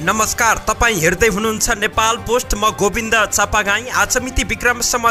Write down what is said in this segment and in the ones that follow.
नमस्कार, तपाईँ हेर्दै हुनुहुन्छ नेपाल पोस्ट। म गोविन्द चापागाई। आज मिति विक्रमसम्म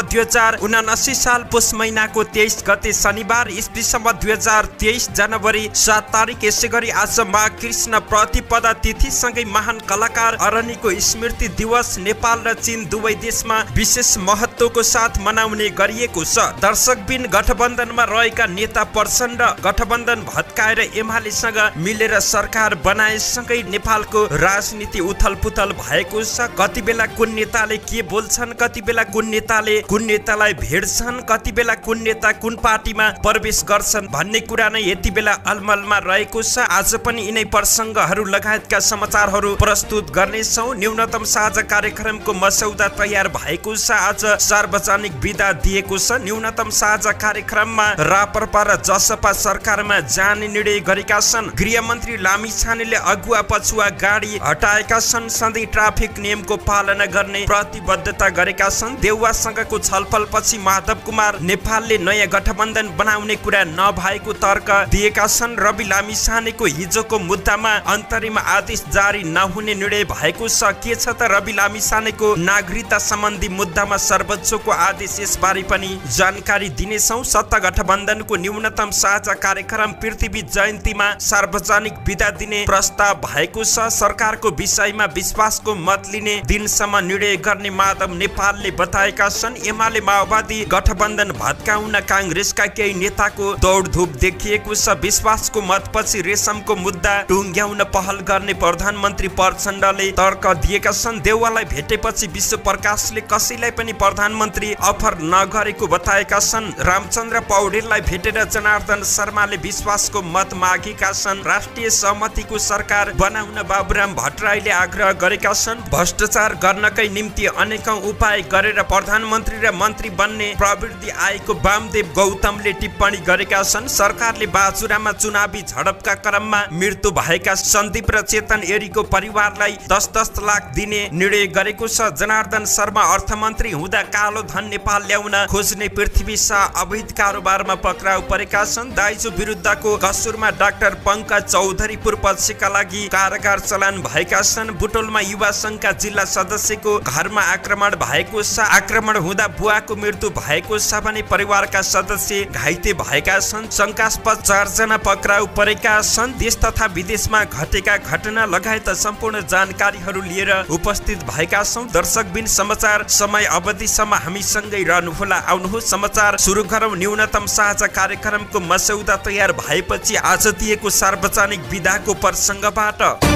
2079 साल पुष महिनाको 23 गते शनिबार, ईस्वीसम्म 2023 जनवरी 7 तारिक। यसै गरी आज माघ कृष्ण प्रतिपदा तिथि सँगै महान कलाकार अरनिको स्मृति दिवस नेपाल र चीन दुवै देशमा विशेष महत्वको साथ मनाउने गरिएको छ। दर्शकबिन गठबन्धनमा रहेका नेता प्रचण्ड गठबन्धन भत्काएर एमालेसँग मिलेर सरकार बनाएसँगै नेपालको राजनीति उथल पुथल भएको छ। कति बेला कुन नेताले के बोल्छन्, कति बेला कुन नेताले कुन नेतालाई भेट्छन्, कति बेला कुन नेता कुन पार्टीमा प्रवेश गर्छन् भन्ने कुरा नै यति बेला अलमलमा रहेको छ। आज पनि यिनै प्रसङ्गहरू लगायतका समाचारहरू प्रस्तुत गर्नेछौँ। न्यूनतम साझा कार्यक्रमको मसौदा तयार भएको छ। आज सार्वजनिक बिदा दिएको छ। न्यूनतम साझा कार्यक्रममा राप्रपा र जसपा सरकारमा जाने निर्णय गरेका छन्। गृहमन्त्री लामिछानेले अगुवा पछुवा गाडी हटाएका छन्। सधैँ ट्राफिक नियमको पालना गर्ने प्रतिबद्धता गरेका छन्। देउवासँगको छलफलपछि माधव कुमार नेपालले नयाँ गठबन्धन बनाउने कुरा नभएको तर्क दिएका छन्। रवि लामिछानेको हिजोको मुद्दामा अन्तरिम आदेश जारी नहुने निर्णय भएको छ। के छ त रवि लामिछानेको नागरिकता सम्बन्धी मुद्दामा सर्वोच्चको आदेश, यसबारे पनि जानकारी दिनेछौँ। सत्ता गठबन्धनको न्यूनतम साझा कार्यक्रम पृथ्वी जयन्तीमा सार्वजनिक बिदा दिने प्रस्ताव भएको छ। सरकारको विषयमा विश्वासको मत लिने दिनसम्म निर्णय गर्ने माधव नेपालले बताएका छन्। एमाले माओवादी गठबन्धन भत्काउन काङ्ग्रेसका केही नेताको दौडधुप देखिएको छ। विश्वासको मतपछि रेशमको मुद्दा टुङ्ग्याउन पहल गर्ने प्रधानमन्त्री प्रचण्डले तर्क दिएका छन्। देउवालाई भेटेपछि विश्व प्रकाशले कसैलाई पनि प्रधानमन्त्री अफर नगरेको बताएका छन्। रामचन्द्र पौडेललाई भेटेर जनार्दन शर्माले विश्वासको मत मागेका छन्। राष्ट्रिय सहमतिको सरकार बनाउन बाबुराम भट्टराईले आग्रह गरेका छन्। भ्रष्टाचार गर्नकै निम्ति अनेकौं उपाय गरेर प्रधानमन्त्री र मन्त्री बन्ने प्रवृत्ति आएको वामदेव गौतमले टिप्पणी गरेका छन्। सरकारले बाजुरामा चुनावी झडपका क्रममा मृत्यु भएका सन्दीप र चेतन एरीको परिवारलाई 10-10 लाख दिने निर्णय गरेको छ। जनार्दन शर्मा अर्थमन्त्री हुँदा कालो धन नेपाल ल्याउन खोज्ने पृथ्वी शाह अवैध कारोबारमा पक्राउ परेका छन्। दाइजो विरुद्धको कसुरमा डाक्टर पंकज चौधरी पूर्वपक्षका लागि कारागार चलान भएका छन्। बुटोलमा युवा संघका जिल्ला सदस्यको घरमा आक्रमण भएको छ। आक्रमण हुँदा बुवाको मृत्यु भएको छ भने परिवारका सदस्य घाइते भएका छन्। शंकास्पद 4 जना पक्राउ परेका छन्। देश तथा विदेशमा घटेका घटना लगायत सम्पूर्ण जानकारीहरू लिएर उपस्थित भएका छौँ। दर्शकबिन समाचार समय अवधिसम्म हामीसँगै रहनुहोला। आउनुहोस् समाचार सुरु गरौँ। न्यूनतम साझा कार्यक्रमको मसौदा तयार भएपछि आज दिएको सार्वजनिक बिदाको प्रसङ्गबाट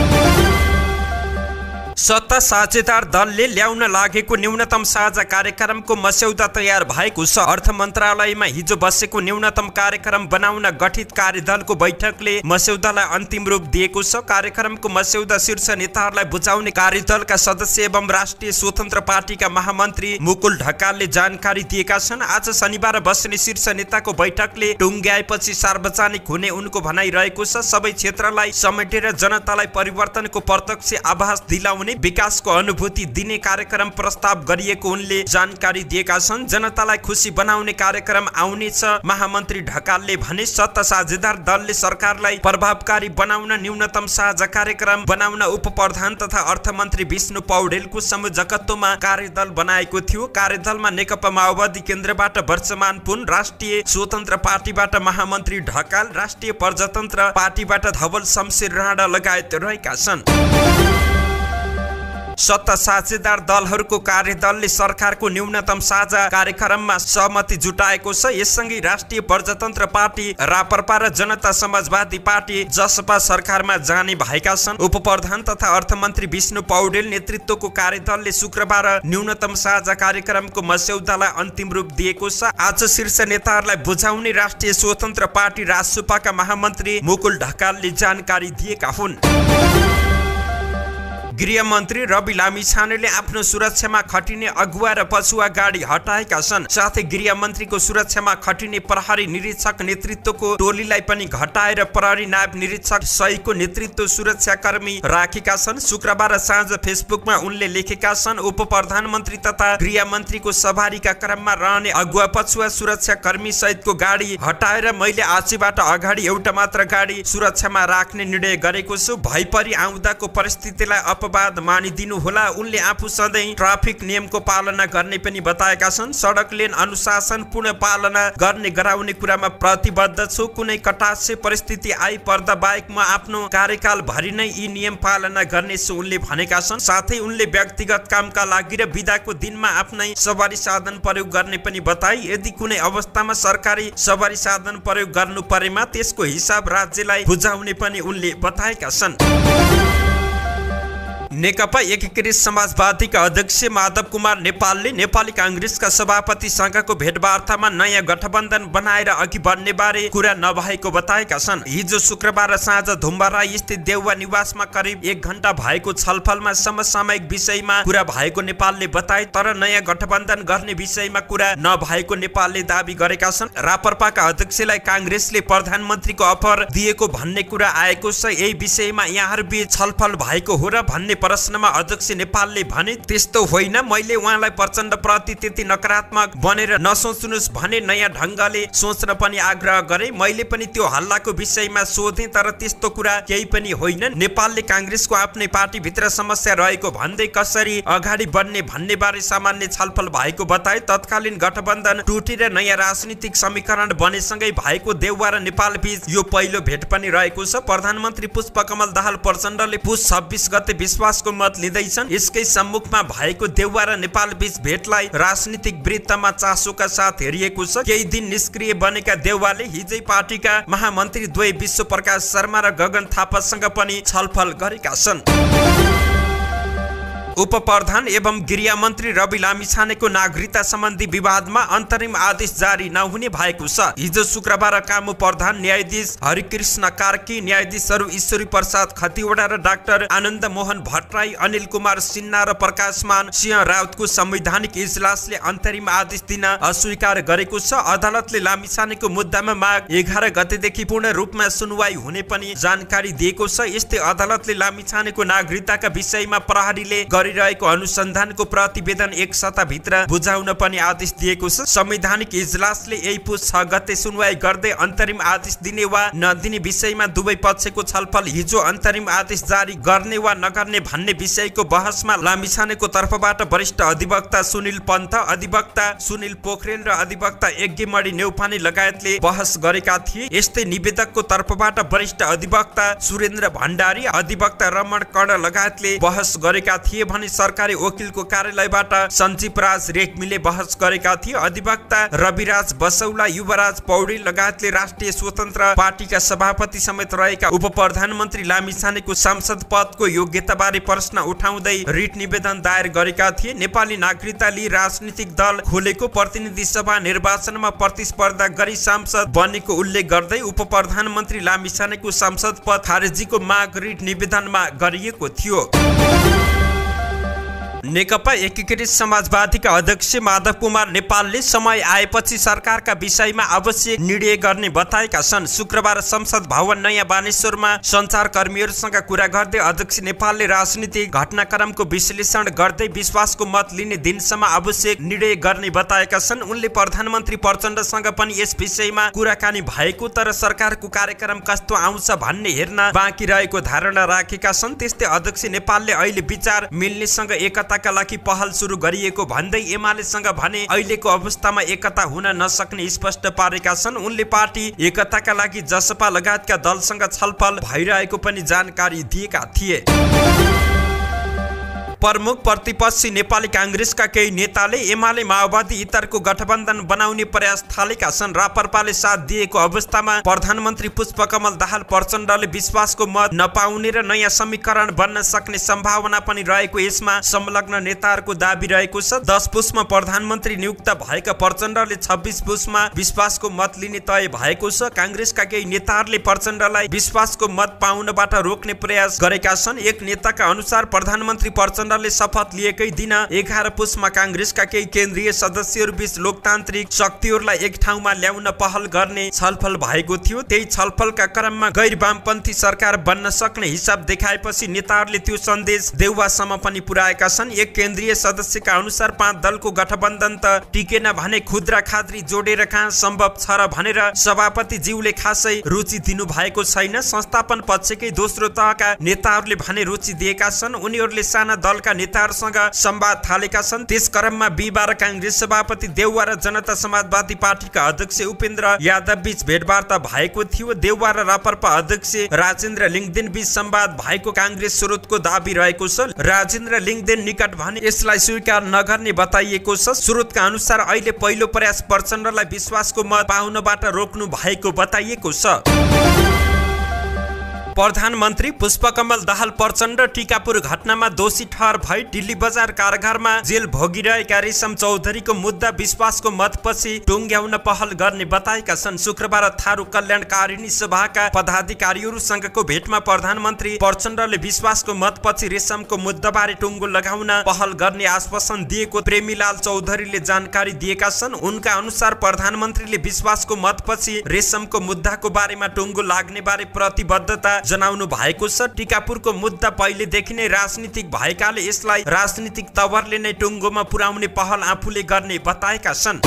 सत्ता साझेदार दलले ल्याउन लागेको न्यूनतम साझा कार्यक्रमको मस्यौदा तयार भएको छ। अर्थ मन्त्रालयमा हिजो बसेको न्यूनतम कार्यक्रम बनाउन गठित कार्यदलको बैठकले मस्यौदालाई अन्तिम रूप दिएको छ। कार्यक्रमको मस्यौदा शीर्ष नेताहरूलाई बुझाउने कार्यदलका सदस्य एवं राष्ट्रिय स्वतन्त्र पार्टीका महामन्त्री मुकुल ढकालले जानकारी दिएका छन्। आज शनिबार बस्ने शीर्ष नेताको बैठकले टुङ्ग्याएपछि सार्वजनिक हुने उनको भनाइ रहेको छ। सबै क्षेत्रलाई समेटेर जनतालाई परिवर्तनको प्रत्यक्ष आभास दिलाउने, विकासको अनुभूति दिने कार्यक्रम प्रस्ताव गरिएको उनले जानकारी दिएका छन्। जनतालाई खुसी बनाउने कार्यक्रम आउनेछ महामन्त्री ढकालले भने। सत्ता साझेदार दलले सरकारलाई प्रभावकारी बनाउन न्यूनतम साझा कार्यक्रम बनाउन उपप्रधान तथा अर्थमन्त्री विष्णु पौडेलको संयोजकत्वमा कार्यदल बनाएको थियो। कार्यदलमा नेकपा माओवादी केन्द्रबाट वर्चमान पुन, राष्ट्रिय स्वतन्त्र पार्टीबाट महामन्त्री ढकाल, राष्ट्रिय प्रजातन्त्र पार्टीबाट धवल शमशेर राणा लगायत रहेका छन्। सत्ता साझेदार दलहरूको कार्यदलले सरकारको न्यूनतम साझा कार्यक्रममा सहमति जुटाएको छ। यससँगै राष्ट्रिय प्रजातन्त्र पार्टी राप्रपा र जनता समाजवादी पार्टी जसपा सरकारमा जाने भएका छन्। उपप्रधान तथा अर्थमन्त्री विष्णु पौडेल नेतृत्वको कार्यदलले शुक्रबार न्यूनतम साझा कार्यक्रमको मस्यौदालाई अन्तिम रूप दिएको छ। आज शीर्ष नेताहरूलाई बुझाउने राष्ट्रिय स्वतन्त्र पार्टी रासुपाका महामन्त्री मुकुल ढकालले जानकारी दिएका हुन्। गृहमन्त्री रवि लामिछानेले आफ्नो सुरक्षामा खटिने अगुवा र पछुवा गाडी हटाएका छन्। साथै गृहमन्त्रीको सुरक्षामा खटिने प्रहरी निरीक्षक नेतृत्वको टोलीलाई पनि घटाएर प्रहरी नायब निरीक्षक सहितको नेतृत्व सुरक्षाकर्मी राखेका छन्। शुक्रबार साँझ फेसबुकमा उनले लेखेका छन्, उप प्रधानमन्त्री तथा गृहमन्त्रीको सवारीका क्रममा रहने अगुवा पछुवा सुरक्षाकर्मी सहितको गाडी हटाएर मैले आजबाट अगाडि एउटा मात्र गाडी सुरक्षामा राख्ने निर्णय गरेको छु। भइपरि आउँदाको परिस्थितिलाई अपवाद मानिदिनु होला। उनले आफू सधैँ ट्राफिक नियमको पालना गर्ने पनि बताएका छन्। सडक लेन अनुशासन पूर्ण पालना गर्ने गराउने कुरामा प्रतिबद्ध छु। कुनै कटाक्ष परिस्थिति आइपर्दा बाहेक म आफ्नो कार्यकाल भरि नै यी नियम पालना गर्नेछु उनले भनेका छन्। साथै उनले व्यक्तिगत कामका लागि र बिदाको दिनमा आफ्नै सवारी साधन प्रयोग गर्ने पनि बताए। यदि कुनै अवस्थामा सरकारी सवारी साधन प्रयोग गर्नु परेमा त्यसको हिसाब राज्यलाई बुझाउने पनि उनले बताएका छन्। नेकपा एकीकृत समाजवादीका अध्यक्ष माधव कुमार नेपालले नेपाली कांग्रेसका सभापति सँगको भेटवार्तामा नयाँ गठबन्धन बनाएर अघि बढ्ने बारे कुरा नभएको बताएका छन्। हिजो शुक्रबार साँझ धुम्बाराई स्थित देउवा निवासमा करिब 1 घण्टा भएको छलफलमा समसामयिक विषयमा कुरा भएको नेपालले बताए। तर नयाँ गठबन्धन गर्ने विषयमा कुरा नभएको नेपालले दाबी गरेका छन्। रापरपाका अध्यक्षलाई कांग्रेसले प्रधानमन्त्रीको अफर दिएको भन्ने कुरा आएको छ। यही विषयमा यहाँहरूबीच छलफल भएको हो र भन्ने प्रश्नमा अध्यक्ष नेपालले भने त्यस्तो होइन, मैले उहाँलाई प्रचण्ड प्रति त्यति नकारात्मक बनेर नसोच्नुस् भने नयाँ ढङ्गले सोच्न पनि आग्रह गरे। मैले पनि त्यो हल्लाको विषयमा सोधेँ तर त्यस्तो कुरा केही पनि होइन। नेपालले कांग्रेसको आफ्नै पार्टीभित्र समस्या रहेको भन्दै कसरी अगाडि बढ्ने भन्ने बारे सामान्य छलफल भएको बताए। तत्कालीन गठबन्धन टुटेर नयाँ राजनीतिक समीकरण बनेसँगै भएको देउवा र नेपाल बीच यो पहिलो भेट पनि रहेको छ। प्रधानमन्त्री पुष्पकमल दाहाल प्रचण्डले पुस 26 गते विश्वासको मत लिँदैछन्। यसकै सम्मुखमा भएको देउवा र नेपाल बीच भेटलाई राजनीतिक वृत्तमा चासोका साथ हेरिएको छ। केही दिन निष्क्रिय बनेका देउवाले हिजै पार्टीका महामन्त्री द्वय विश्व प्रकाश शर्मा र गगन थापासँग पनि छलफल गरेका छन्। उपप्रधान एवं गृहमन्त्री रवि लामिछानेको नागरिकता सम्बन्धी विवादमा अन्तरिम आदेश जारी नहुने भएको छ। हिजो शुक्रबार कामु प्रधान न्यायाधीश हरिकृष्ण कार्की, न्यायाधीशहरू ईश्वरी प्रसाद खतिवडा र डाक्टर आनन्द मोहन भट्टराई, अनिल कुमार सिन्हा र प्रकाशमान सिंह राउतको संवैधानिक इजलासले अन्तरिम आदेश दिन अस्वीकार गरेको छ। अदालतले लामिछानेको मुद्दामा माघ 11 गतेदेखि पूर्ण रूपमा सुनवाई हुने पनि जानकारी दिएको छ। यस्तै अदालतले लामिछानेको नागरिकताका विषयमा प्रहरीले गरिरहेको अनुसन्धानको प्रतिवेदन 1 सप्ताहभित्र बुझाउन पनि आदेश दिएको छ। संवैधानिक इजलासले यही पुस 6 गते सुनवाई गर्दै अन्तरिम आदेश दिने वा नदिने विषयमा दुवै पक्षको छलफल हिजो अन्तरिम आदेश जारी गर्ने वा नगर्ने भन्ने विषयको बहसमा लामिछानेको तर्फबाट वरिष्ठ अधिवक्ता सुनिल पन्त, अधिवक्ता सुनिल पोखरेल र अधिवक्ता यज्ञमणि नेउपाने लगायतले बहस गरेका थिए। यस्तै निवेदकको तर्फबाट वरिष्ठ अधिवक्ता सुरेन्द्र भण्डारी, अधिवक्ता रमण कर्ण लगायतले बहस गरेका थिए भने सरकारी वकिलको कार्यालयबाट सञ्जीव राज रेग्मीले बहस गरेका थिए। अधिवक्ता रविराज बसौला, युवराज पौडेल लगायतले राष्ट्रिय स्वतन्त्र पार्टीका सभापति समेत रहेका उपप्रधानमन्त्री लामिछानेको सांसद पदको योग्यताबारे प्रश्न उठाउँदै रिट निवेदन दायर गरेका थिए। नेपाली नागरिकता लिई राजनीतिक दल खोलेको, प्रतिनिधि सभा निर्वाचनमा प्रतिस्पर्धा गरी सांसद बनेको उल्लेख गर्दै उपप्रधानमन्त्री लामिछानेको सांसद पद खारेजीको माग रिट निवेदनमा गरिएको थियो। नेकपा एकीकृत समाजवादीका अध्यक्ष माधव कुमार नेपालले समय आएपछि सरकारका विषयमा आवश्यक निर्णय गर्ने बताएका छन्। शुक्रबार संसद भवन नयाँ बानेश्वरमा सञ्चारकर्मीहरूसँग कुरा गर्दै अध्यक्ष नेपालले राजनीतिक घटनाक्रमको विश्लेषण गर्दै विश्वासको मत लिने दिनसम्म आवश्यक निर्णय गर्ने बताएका छन्। उनले प्रधानमन्त्री प्रचण्डसँग पनि यस विषयमा कुराकानी भएको तर सरकारको कार्यक्रम कस्तो आउँछ भन्ने हेर्न बाँकी रहेको धारणा राखेका छन्। त्यस्तै अध्यक्ष नेपालले अहिले विचार मिल्नेसँग एकताका लागि पहल सुरु गरिएको भन्दै एमालेसँग भने अहिलेको अवस्थामा एकता हुन नसक्ने स्पष्ट पारेका छन्। उनले पार्टी एकताका लागि जसपा लगायतका दलसँग छलफल भइरहेको पनि जानकारी दिएका थिए। प्रमुख प्रतिपक्षी नेपाली कांग्रेसका केही नेताले एमाले माओवादी इतरको गठबन्धन बनाउने प्रयास थालेका छन्। रापरपाले साथ दिएको अवस्थामा प्रधानमन्त्री पुष्पकमल दाहाल प्रचण्डले विश्वासको मत नपाउने र नयाँ समीकरण बन्न सक्ने सम्भावना पनि रहेको यसमा संलग्न नेताहरूको दाबी रहेको छ। 10 पुसमा प्रधानमन्त्री नियुक्त भएका प्रचण्डले 26 पुसमा विश्वासको मत लिने तय भएको छ। कांग्रेसका केही नेताहरूले प्रचण्डलाई विश्वासको मत पाउनबाट रोक्ने प्रयास गरेका छन्। एक नेताका अनुसार प्रधानमन्त्री प्रचण्ड प्रचण्डले शपथ लिएकै दिन 11 पुसमा कांग्रेसका केही केन्द्रीय सदस्यहरू बीच लोकतान्त्रिक शक्तिहरूलाई एक ठाउँमा ल्याउन पहल गर्ने छलफल भएको थियो। त्यही छलफलका क्रममा गैर वामपन्थी सरकार बन्न सक्ने हिसाब देखाएपछि नेताहरूले त्यो सन्देश देउवासम्म पनि पुर्याएका छन्। एक केन्द्रीय सदस्यका अनुसार 5 दलको गठबन्धन त टिकेन भने खुद्रा खाद्री जोडेर कहाँ सम्भव छ र भनेर सभापति ज्यूले खासै रुचि दिनु भएको छैन। संस्थापन पक्षकै दोस्रो तहका नेताहरूले भने रुचि दिएका छन्। उनीहरूले साना दलका नेताहरूसँग संवाद थालेका छन्। त्यस क्रममा बिहिबार कांग्रेस सभापति देउवा र जनता समाजवादी पार्टीका अध्यक्ष उपेन्द्र यादव बीच भेटवार्ता भएको थियो। देउवा र रापरपा अध्यक्ष राजेन्द्र लिङदेन बीच संवाद भएको कांग्रेस स्रोतको दाबी रहेको छ। राजेन्द्र लिङदेन निकट भने यसलाई स्वीकार नगर्ने बताइएको छ। स्रोतका अनुसार अहिले पहिलो प्रयास प्रचण्डलाई विश्वासको मत पाउनबाट रोक्नु भएको बताइएको छ। प्रधानमन्त्री पुष्पकमल दाहाल प्रचण्ड टीकापुर घटनामा दोषी ठहर भई दिल्ली बजार कारागारमा जेल भोगिरहेका रेशम चौधरीको मुद्दा विश्वासको मतपछि टुङ्ग्याउन पहल गर्ने बताएका छन्। शुक्रबार थारू कल्याणकारिणी सभाका पदाधिकारीहरूसँगको भेटमा प्रधानमन्त्री प्रचण्डले विश्वासको मतपछि रेशमको मुद्दाबारे टुङ्गो लगाउन पहल गर्ने आश्वासन दिएको प्रेमीलाल चौधरीले जानकारी दिएका छन्। उनका अनुसार प्रधानमन्त्रीले विश्वासको मतपछि रेशमको मुद्दाको बारेमा टुङ्गो लाग्ने बारे प्रतिबद्धता जनाउनु भएको छ। टीकापुरको मुद्दा पहिलेदेखि नै राजनीतिक भएकाले यसलाई राजनीतिक तवरले नै टुङ्गोमा पुर्याउने पहल आफूले गर्ने बताएका छन्।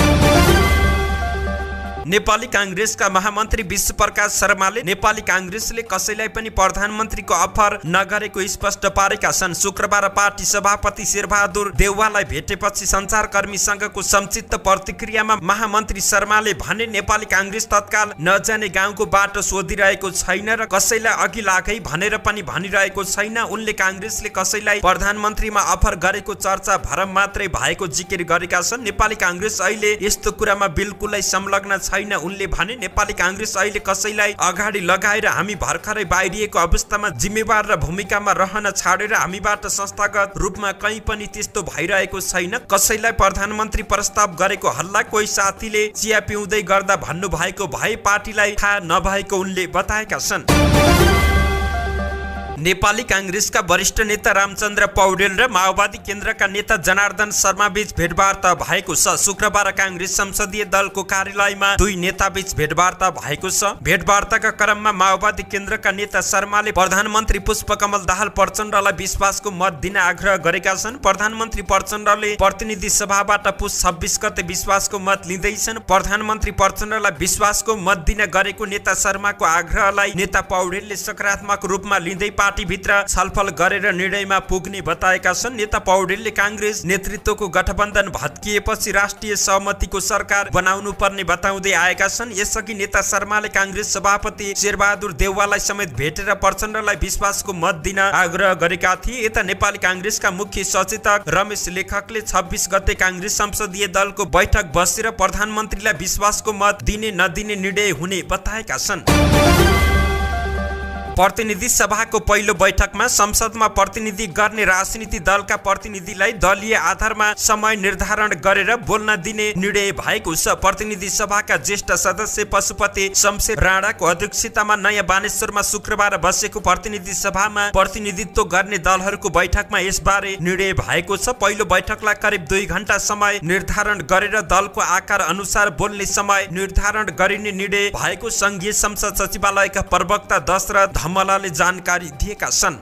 नेपाली कांग्रेसका महामन्त्री विश्वप्रकाश शर्माले नेपाली कांग्रेसले कसैलाई पनि प्रधानमन्त्रीको अफर नगरेको स्पष्ट पारेका छन्। शुक्रबार पार्टी सभापति शेरबहादुर देउवालाई भेटेपछि सञ्चारकर्मीसँगको संक्षिप्त प्रतिक्रियामा महामन्त्री शर्माले भने नेपाली कांग्रेस तत्काल नजाने गाउँको बाटो सोधिरहेको छैन र कसैलाई अघि लागै भनेर पनि भनिरहेको छैन। उनले कांग्रेसले कसैलाई प्रधानमन्त्रीमा अफर गरेको चर्चा भरम मात्रै भएको जिकिर गरेका छन्। नेपाली कांग्रेस अहिले यस्तो कुरामा बिल्कुलै संलग्न छैन। उनले भने नेपाली कांग्रेस अहिले कसैलाई अगाडि लगाएर हामी भर्खरै बाहिरिएको अवस्थामा जिम्मेवार र भूमिकामा रहन छाडेर हामीबाट संस्थागत रूपमा कहीँ पनि त्यस्तो भइरहेको छैन। कसैलाई प्रधानमन्त्री प्रस्ताव गरेको हल्ला कोही साथीले चिया पिउँदै गर्दा भन्नु भएको भए पार्टीलाई थाहा नभएको उनले बताएका छन्। नेपाली कांग्रेसका वरिष्ठ नेता रामचन्द्र पौडेल र माओवादी केन्द्रका नेता जनार्दन शर्मा बीच भेटवार्ता भएको छ। शुक्रबार कांग्रेस संसदीय दलको कार्यालयमा दुई नेता बीच भेटवार्ता भएको छ। भेटवार्ताका क्रममा माओवादी केन्द्रका नेता शर्माले प्रधानमन्त्री पुष्पकमल दाहाल प्रचण्डलाई विश्वासको मत दिन आग्रह गरेका छन्। प्रधानमन्त्री प्रचण्डले प्रतिनिधि सभाबाट पुस 26 गते विश्वासको मत लिँदैछन्। प्रधानमन्त्री प्रचण्डलाई विश्वासको मत दिन गरेको नेता शर्माको आग्रहलाई नेता पौडेलले सकारात्मक रूपमा लिँदै पार्टीभित्र छलफल गरेर निर्णयमा पुग्ने बताएका छन्। नेता पौडेलले कांग्रेस नेतृत्वको गठबन्धन भत्किएपछि राष्ट्रिय सहमतिको सरकार बनाउनु पर्ने बताउँदै आएका छन्। यसअघि नेता शर्माले कांग्रेस सभापति शेरबहादुर देउवालाई समेत भेटेर प्रचण्डलाई विश्वासको मत दिन आग्रह गरेका थिए। यता नेपाली कांग्रेसका मुख्य सचेतक रमेश लेखकले 26 गते कांग्रेस संसदीय दलको बैठक बसेर प्रधानमन्त्रीलाई विश्वासको मत दिने नदिने निर्णय हुने बताएका छन्। प्रतिनिधि सभाको पहिलो बैठकमा संसदमा प्रतिनिधि गर्ने राजनीति दलका प्रतिनिधिलाई दलीय आधारमा समय निर्धारण गरेर बोल्न दिने निर्णय भएको छ। प्रतिनिधि सभाका ज्येष्ठ सदस्य पशुपति शमशेर राणाको अध्यक्षतामा नयाँ बानेश्वरमा शुक्रबार बसेको प्रतिनिधि सभामा प्रतिनिधित्व गर्ने दलहरूको बैठकमा यसबारे निर्णय भएको छ। पहिलो बैठकलाई करिब 2 घण्टा समय निर्धारण गरेर दलको आकार अनुसार बोल्ने समय निर्धारण गरिने निर्णय भएको संघीय संसद सचिवालयका प्रवक्ता दशरथ धमलाले जानकारी दिएका छन्।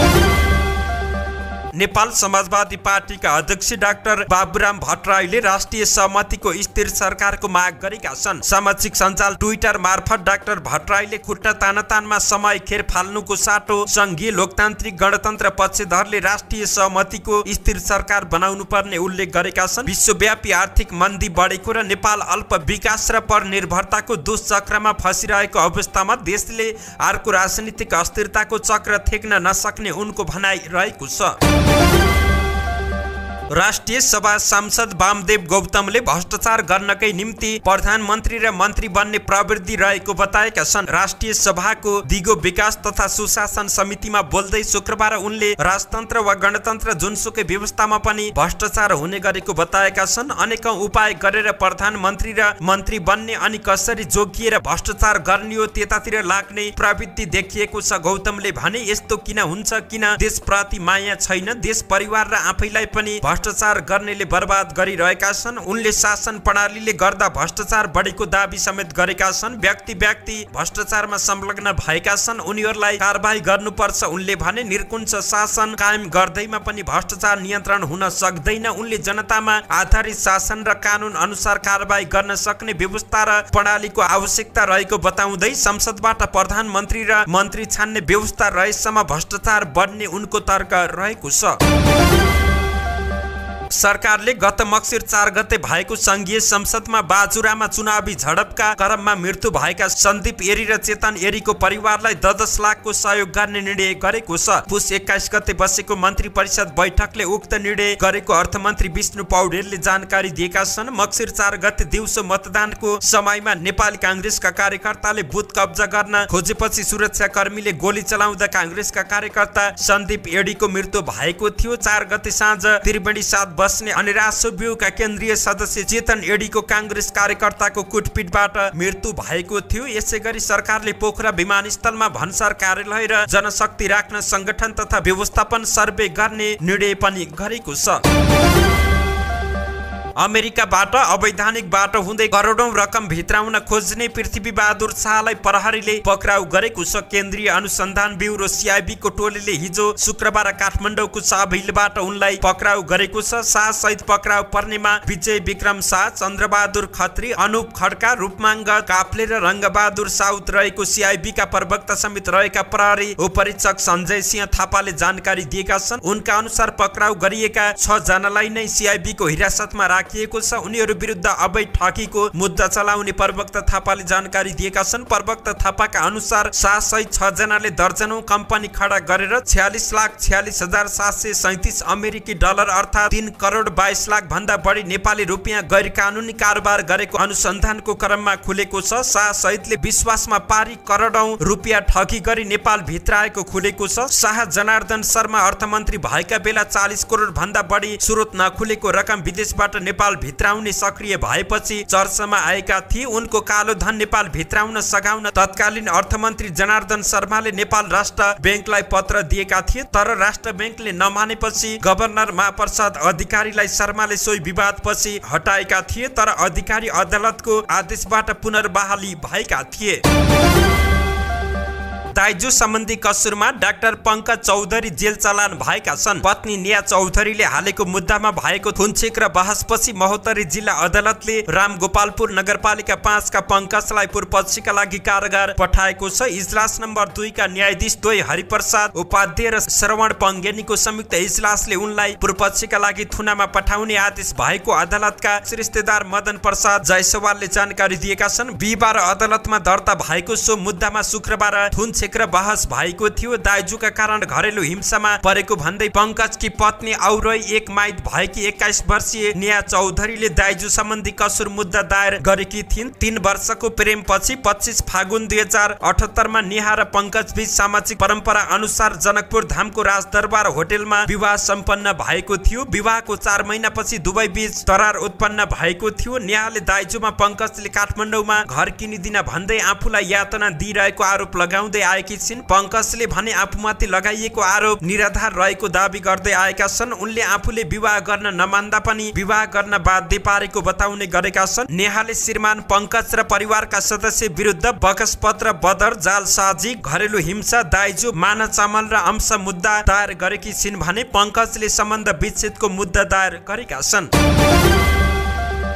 नेपाल समाजवादी पार्टीका अध्यक्ष डाक्टर बाबुराम भट्टराईले राष्ट्रिय सहमतिको स्थिर सरकारको माग गरेका छन्। सामाजिक सञ्जाल ट्विटर मार्फत डाक्टर भट्टराईले खुट्टा तानातानमा समय खेर फाल्नुको साटो संघीय लोकतान्त्रिक गणतन्त्र पक्षधरले राष्ट्रिय सहमतिको स्थिर सरकार बनाउनु पर्ने उल्लेख गरेका छन्। विश्वव्यापी आर्थिक मन्दी बढेको र नेपाल अल्प विकास र परनिर्भरताको दुष्चक्रमा फसिरहेको अवस्थामा देशले अर्को राजनीतिक अस्थिरताको चक्र थेक्न नसक्ने उनको भनाइ रहेको छ। राष्ट्रिय सभा सांसद वामदेव गौतमले भ्रष्टाचार गर्नकै निम्ति प्रधानमन्त्री र मन्त्री बन्ने प्रवृत्ति रहेको बताएका छन्। राष्ट्रिय सभाको दिगो विकास तथा सुशासन समितिमा बोल्दै शुक्रबार उनले राजतन्त्र वा गणतन्त्र जुनसुकै व्यवस्थामा पनि भ्रष्टाचार हुने गरेको बताएका छन्। अनेकौं उपाय गरेर प्रधानमन्त्री र मन्त्री बन्ने अनि कसरी जोगिएर भ्रष्टाचार गर्ने हो त्यतातिर लाग्ने प्रवृत्ति देखिएको छ। गौतमले भने यस्तो किन हुन्छ, किन देशप्रति माया छैन, देश परिवार र आफैलाई पनि भ्रष्टाचार गर्नेले बर्बाद गरिरहेका छन्। उनले शासन प्रणालीले गर्दा भ्रष्टाचार बढेको दाबी समेत गरेका छन्। व्यक्ति भ्रष्टाचारमा संलग्न भएका छन्, उनीहरूलाई कारबाही गर्नुपर्छ। उनले भने निरकुञ्ज शासन कायम गर्दैमा पनि भ्रष्टाचार नियन्त्रण हुन सक्दैन। उनले जनतामा आधारित शासन र कानून अनुसार कारबाही गर्न सक्ने व्यवस्था र प्रणालीको आवश्यकता रहेको बताउँदै संसदबाट प्रधानमन्त्री र मन्त्री छान्ने व्यवस्था रहेसम्म भ्रष्टाचार बढ्ने उनको तर्क रहेको छ। सरकारले गत मक्सिर 4 गते भएको संघीय संसदमा बाजुरामा चुनावी झडपका क्रममा मृत्यु भएका सन्दीप एरी र चेतन एरीको परिवारलाई 10 लाखको सहयोग गर्ने निर्णय गरेको छ। पुस 21 गते बसेको मन्त्री परिषद बैठकले उक्त निर्णय गरेको अर्थमन्त्री विष्णु पौडेलले जानकारी दिएका छन्। मक्सिर 4 गते दिउँसो मतदानको समयमा नेपाली कांग्रेसका कार्यकर्ताले बुथ कब्जा गर्न खोजेपछि सुरक्षाकर्मीले गोली चलाउँदा कांग्रेसका कार्यकर्ता सन्दीप एरीको मृत्यु भएको थियो। 4 गते साँझ त्रिवेणी 7 बस्ने अनि राष्ट्र ब्यूरोका केन्द्रीय सदस्य चेतन एडीको कांग्रेस कार्यकर्ताको कुटपिटबाट मृत्यु भएको थियो। यसैगरी सरकारले पोखरा विमानस्थलमा भन्सार कार्यालय र जनशक्ति राख्न संगठन तथा व्यवस्थापन सर्वे गर्ने निर्णय पनि गरेको छ। अमेरिकाबाट अवैधानिक बाटो हुँदै करोडौं रकम भित्राउन खोज्ने पृथ्वी बहादुर शाहलाई प्रहरीले पक्राउ गरेको छ। केन्द्रीय अनुसन्धान ब्यूरो सीआईबी को टोलीले हिजो शुक्रबार काठमाडौँको साभिलबाट उनलाई पक्राउ गरेको छ। शाह सहित पक्राउ पर्नेमा विजय विक्रम शाह, चन्द्रबहादुर खत्री, अनुप खड्का, रूपमांग काफ्ले र रंगबहादुर साउद रहेको सीआईबी का प्रवक्ता समेत रहेका प्रहरी उपरीक्षक सञ्जय सिंह थापाले जानकारी दिएका छन्। उनका अनुसार पक्राउ गरिएका 6 जनालाई नै सीआईबी को हिरासतमा राखिएको छ। उनीहरू विरुद्ध अवैध ठगीको मुद्दा चलाउने प्रवक्ता थापाले जानकारी दिएका छन्। प्रवक्ता थापाका अनुसार शाह सहित 6 जनाले दर्जनौं कम्पनी खडा गरेर 46,46,737 अमेरिकी डलर अर्थात 3 करोड 22 लाख भन्दा बढी नेपाली रुपियाँ गैर कानूनी कारोबार गरेको अनुसन्धानको क्रममा खुलेको छ। शाह सहितले विश्वासमा पारी करोडौं रुपियाँ ठगी गरी नेपाल भित्राएको खुलेको छ। शाह जनार्दन शर्मा अर्थमन्त्री भएका बेला 40 करोड भन्दा बढी स्रोत नखुलेको रकम विदेशबाट नेपाल भित्राउने सक्रिय भएपछि चर्चामा आएका थिए। उनको कालो धन नेपाल भित्राउन सघाउन तत्कालीन अर्थमन्त्री जनार्दन शर्माले नेपाल राष्ट्र बैंकलाई पत्र दिएका थिए, तर राष्ट्र बैंकले नमानेपछि गभर्नर महाप्रसाद अधिकारीलाई शर्माले सोही विवादपछि हटाएका थिए, तर अधिकारी अदालतको आदेशबाट पुनर्बहाली भएका थिए। दाइजो सम्बन्धी कसुरमा डाक्टर पंकज चौधरी जेल चलान भएका छन्। पत्नी नेहा चौधरीले हालेको मुद्दामा भएको खुनछेक र बहसपछि महोत्तरी जिल्ला अदालतले रामगोपालपुर नगरपालिका 5 का पंकजलाई पूर्वपक्षका लागि कारागार पठाएको छ। इजलास नम्बर 2 का न्यायाधीश द्वय हरिप्रसाद उपाध्याय र श्रवण पंगेनीको संयुक्त इजलासले उनलाई पूर्वपक्षका लागि थुनामा पठाउने आदेश भएको अदालतका रिश्तेदार मदन प्रसाद जायसवालले जानकारी दिएका छन्। बिहिबार अदालतमा दर्ता भएको सो मुद्दामा शुक्रबार खुनछेक र बहस भएको थियो। दाइजोका कारण घरेलु हिंसामा परेको भन्दै पंकजकी पत्नी औरै एक माइत भएकी 21 वर्षीय नेहा चौधरीले दाइजो सम्बन्धी कसुर मुद्दा दायर गरेकी थिइन्। 3 वर्षको प्रेमपछि 25 फागुन 2078 मा नेहा र पंकज बीच सामाजिक परम्परा अनुसार जनकपुर धामको राजदरबार होटलमा विवाह सम्पन्न भएको थियो। विवाहको 4 महिनापछि दुवै बीच दरार उत्पन्न भएको थियो। नेहाले दाइजोमा पंकजले काठमाडौँमा घर किनिदिन भन्दै आफूलाई यातना दिइरहेको आरोप लगाउँदै आएकी छिन्। पंकजले भने आफूमाथि लगाइएको आरोप निराधार रहेको दाबी गर्दै आएका छन्। उनले आफूले विवाह गर्न नमान्दा पनि विवाह गर्न बाध्य पारेको बताउने गरेका छन्। नेहाले श्रीमान पंकज र परिवारका सदस्य विरुद्ध बकसपत्र, बदर, जालसाजी, घरेलु हिंसा, दाइजो, मानव चामल र अंश मुद्दा दायर गरेकी छिन् भने पंकजले सम्बन्ध विच्छेदको मुद्दा दायर गरेका छन्।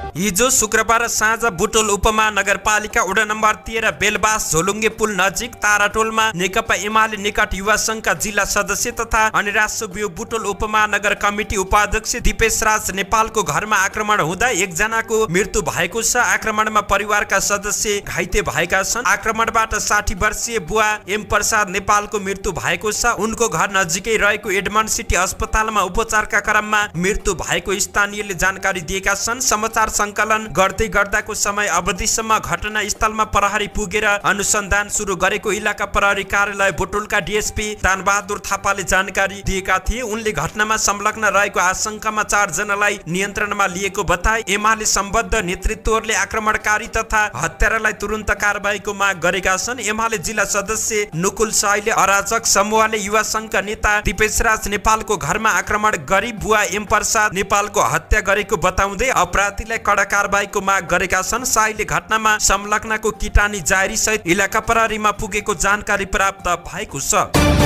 हिजो शुक्रबार साँझ बुटोल उपमहानगरपालिका वडा नम्बर 13 बेलबास झोलुङ्गे पुल नजिक ताराटोलमा नेकपा एमाले निकट युवा संघका जिल्ला सदस्य तथा अनिराश्य बिउ बुटोल उपमहानगर कमिटी उपाध्यक्ष दिपेश राज नेपालको घरमा आक्रमण हुँदा एकजनाको मृत्यु भएको छ। आक्रमणमा परिवारका सदस्य घाइते भएका छन्। आक्रमणबाट 60 वर्षीय बुवा एम प्रसाद नेपालको मृत्यु भएको छ। उनको घर नजिकै रहेको एडमन्ड सिटी अस्पतालमा उपचारका क्रममा मृत्यु भएको स्थानीयले जानकारी दिएका छन्। समाचार संकलन गर्दै गर्दाको समय अवधिसम्म घटनास्थलमा प्रहरी पुगेर अनुसन्धान सुरु गरेको इलाका प्रहरी कार्यालय बुटोलका डीएसपी दानबहादुर थापाले जानकारी दिएका थिए। उनले घटनामा संलग्न रहेको आशंकामा 4 जनालाई नियन्त्रणमा लिएको बताए। एमाले सम्बद्ध नेतृत्वहरूले आक्रमणकारी तथा हत्यारालाई तुरुन्त कारबाहीको माग गरेका छन्। एमाले जिल्ला सदस्य नुकुल साईले अराजक समूहले युवा संघका नेता दिपेश राज नेपालको घरमा आक्रमण गरी बुवा एम प्रसाद नेपालको हत्या गरेको बताउँदै अपराधीलाई कडा कारबाहीको माग गरेका छन्। साईले घटनामा संलग्नको किटानी जारी सहित इलाका प्रहरीमा पुगेको जानकारी प्राप्त भएको छ।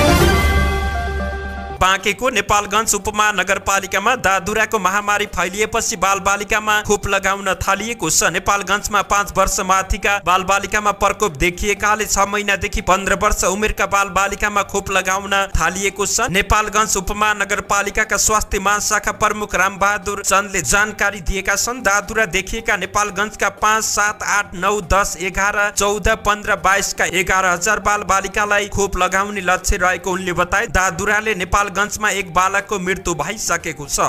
बाँकेको नेपालगञ्ज उपमहानगरपालिकामा दादुराको महामारी फैलिएपछि बालबालिकामा खोप लगाउन थालिएको छ। नेपालगञ्जमा 5 वर्ष माथिका बालबालिकामा प्रकोप देखिएकाले 6 महिनादेखि 15 वर्ष उमेरका बालबालिकामा खोप लगाउन थालिएको छ। नेपालगञ्ज उपमहानगरपालिकाका स्वास्थ्य महाशाखा प्रमुख रामबहादुर चन्दले जानकारी दिएका छन्। दादुरा देखिएका नेपालगञ्जका 5, 7, 8, 9, 10, 11, 14, 15, 22 का 11,000 बालबालिकालाई खोप लगाउने लक्ष्य रहेको उनले बताए। दादुराले नेपालगञ्जमा एक बालकको मृत्यु भइसकेको छ।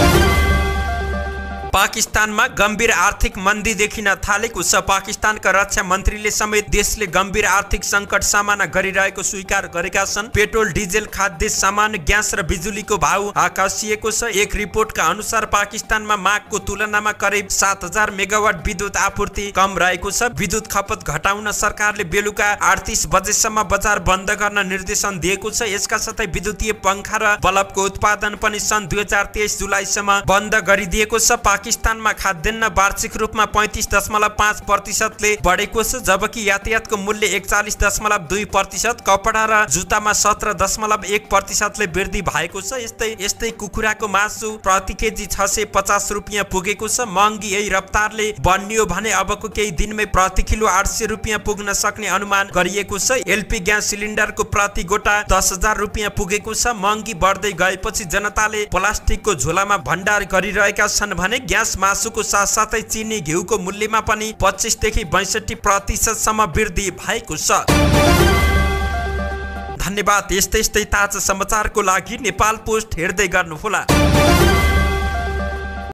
पाकिस्तानमा गम्भीर आर्थिक मन्दी देखिन थालेको छ। पाकिस्तानका रक्षा मन्त्रीले समेत देशले गम्भीर आर्थिक संकट सामना गरिरहेको स्वीकार गरेका छन्। पेट्रोल, डिजेल, खाद्य सामान, ग्यास र बिजुलीको भाउ आकाशिएको छ। एक रिपोर्टका अनुसार पाकिस्तानमा मागको तुलनामा करिब 7,000 मेगावाट विद्युत आपूर्ति कम रहेको छ। विद्युत खपत घटाउन सरकारले बेलुका 38 बजेसम्म बजार बन्द गर्न निर्देशन दिएको छ। यसका साथै विद्युतीय पंखा र बल्बको उत्पादन पनि सन् 2023 जुलाईसम्म बन्द गरिदिएको छ। पाकिस्तानमा खाद्यान्न वार्षिक रूपमा 35.5%ले बढेको छ, जबकि यातायातको मूल्य 41.2%, कपडा र जुत्तामा 17.1%ले वृद्धि भएको छ। यस्तै कुखुराको मासु प्रति केजी 650 रुपियाँ पुगेको छ। महँगी यही रफ्तारले बढ्नियो भने अबको केही दिनमै प्रति किलो 800 रुपियाँ पुग्न सक्ने अनुमान गरिएको छ। एलपी ग्यास सिलिन्डरको प्रति गोटा 10,000 रुपियाँ पुगेको छ। महँगी बढ्दै गएपछि जनताले प्लास्टिकको झोलामा भण्डार गरिरहेका छन् भने ग्यास, मासुको साथसाथै चिनी, घिउको मूल्यमा पनि 25 देखि 62% वृद्धि भएको छ। धन्यवाद। यस्तै ताजा समाचारको लागि नेपाल पोस्ट हेर्दै गर्नुहोला।